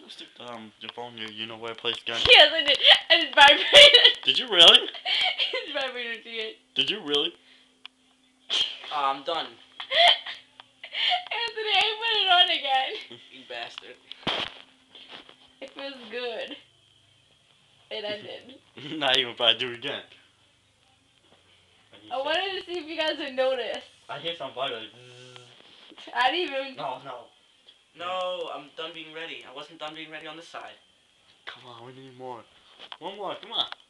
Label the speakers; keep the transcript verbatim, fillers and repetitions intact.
Speaker 1: stick the, um, your phone near you know where I placed gun?
Speaker 2: Yes, I did. And it's vibrating.
Speaker 1: Did you really?
Speaker 2: It's vibrating to it.
Speaker 1: Did you really?
Speaker 3: Oh, I'm done.
Speaker 2: Anthony, I put it on again.
Speaker 3: You bastard.
Speaker 2: It feels good. It ended.
Speaker 1: Now you can probably do it again.
Speaker 2: I wanted to see if you guys would notice.
Speaker 1: I hear some bug like
Speaker 2: I didn't even.
Speaker 1: No, no.
Speaker 3: No, I'm done being ready. I wasn't done being ready on this side.
Speaker 1: Come on, we need more. One more, come on.